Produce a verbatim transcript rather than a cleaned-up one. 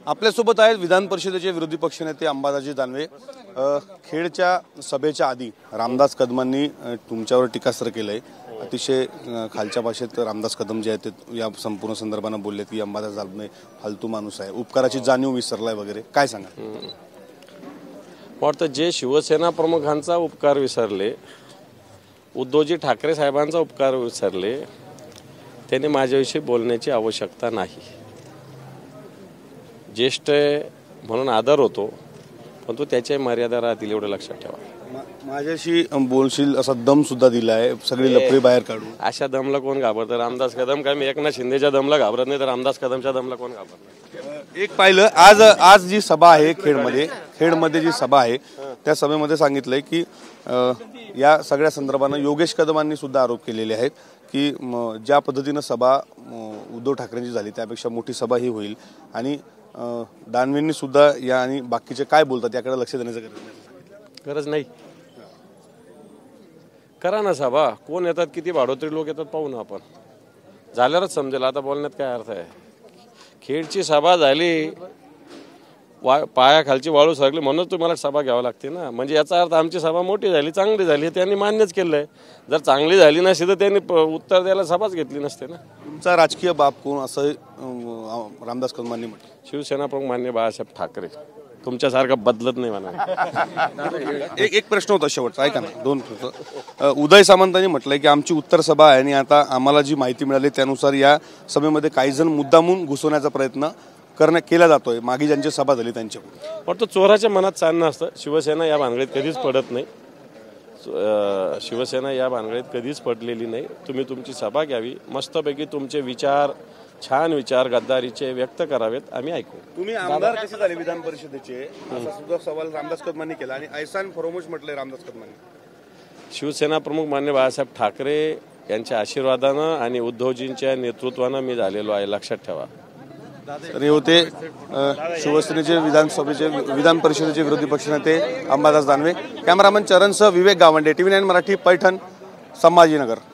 आपल्यासोबत आहेत विधान परिषदेचे विरोधी पक्षनेते अंबादासजी दानवे। खेडच्या सभेच्या आधी रामदास कदमांनी तुमच्यावर टीकास्त्र केलंय। अतिशय खालच्या भाषेत रामदास कदम जे आहेत ते या संपूर्ण संदर्भाने बोलले की अंबादास दानवे फालतू माणूस आहे, उपकाराची जाणीव विसरलाय वगैरे, काय सांगा? वाटतं जे शिवसेना प्रमुखांचा उपकार विसरले, उद्धवजी ठाकरे साहेबांचा उपकार विसरले, त्यांनी माझ्याविषयी बोलण्याची आवश्यकता नाही। ज्येष्ठ म्हणून आदर होतो, पण तो त्याच्या मर्यादा राहतील एवढं लक्षात ठेवा। माझ्याशी बोलशील असा दम सुद्धा दिलाय, सगळी लफडी बाहेर काढून। अशा दमला कोण घाबरतं? रामदास कदम काय मी एकनाथ शिंदेच्या दमला घाबरत नाही, तर रामदास कदमच्या दमला कोण घाबरत? एक पाहिलं आज आज जी सभा आहे खेडमध्ये खेडमध्ये जी सभा आहे त्या सभेमध्ये सांगितलंय की या सगळ्या संदर्भानं योगेश कदमांनी सुद्धा आरोप केलेले आहेत की ज्या पद्धतीनं सभा उद्धव ठाकरेंची झाली त्यापेक्षा मोठी सभा ही होईल आणि दानवेंनी सुद्धा या आणि बाकीचे काय बोलतात याकडे लक्ष देण्याचं गरज नाही गरज नाही करा ना सभा, कोण येतात, किती भाडोत्री लोक येतात पाहू ना आपण, झाल्यावरच समजेल। आता बोलण्यात काय अर्थ आहे? खेडची सभा झाली, वा पायाखालची वाळू सरकली म्हणून तुम्हाला सभा घ्यावी लागते ना। म्हणजे याचा अर्थ आमची सभा मोठी झाली, चांगली झाली, त्यांनी मान्यच केलं आहे। जर चांगली झाली नसती तर त्यांनी उत्तर द्यायला सभाच घेतली नसते ना। तुमचा राजकीय बाप कोण असं रामदास कदमांनी म्हटलं? शिवसेना प्रमुख मान्य बाळासाहेब ठाकरे। तुमच्यासारखं बदलत नाही म्हणा। एक एक प्रश्न होता शेवटचा, ऐका ना, दोन प्रश्न। उदय सामंतांनी म्हटलंय की आमची उत्तर सभा आहे आणि आता आम्हाला जी माहिती मिळाली त्यानुसार या सभेमध्ये काही जण मुद्दामून घुसवण्याचा प्रयत्न करण्यात केला जातोय, मागे ज्यांची सभा झाली त्यांच्याकडून। पण तो चोराच्या मनात चालणं असतं। शिवसेना या भानगडीत कधीच पडत नाही, शिवसेना या भानगडीत कधीच पडलेली नाही। तुम्ही तुमची सभा घ्यावी, मस्तपैकी तुमचे विचार, छान विचार गद्दारीचे व्यक्त करावेत, आम्ही ऐकू। तुम्ही आमदार कसे झाले विधान परिषदेचे असा सुद्धा सवाल रामदास कदमांनी केला आणि ऐसान फरोमोश म्हटलंय रामदास कदमांनी। शिवसेना प्रमुख मान्य बाळासाहेब ठाकरे यांच्या आशीर्वादानं आणि उद्धवजींच्या नेतृत्वानं मी झालेलो आहे, लक्षात ठेवा। तर हे होते शिवसेनेचे विधानसभेचे विधान परिषदेचे विरोधी पक्षनेते अंबादास दानवे। कॅमेरामन चरणसह विवेक गावंडे, टीव्ही नाईन मराठी, पैठण, संभाजीनगर।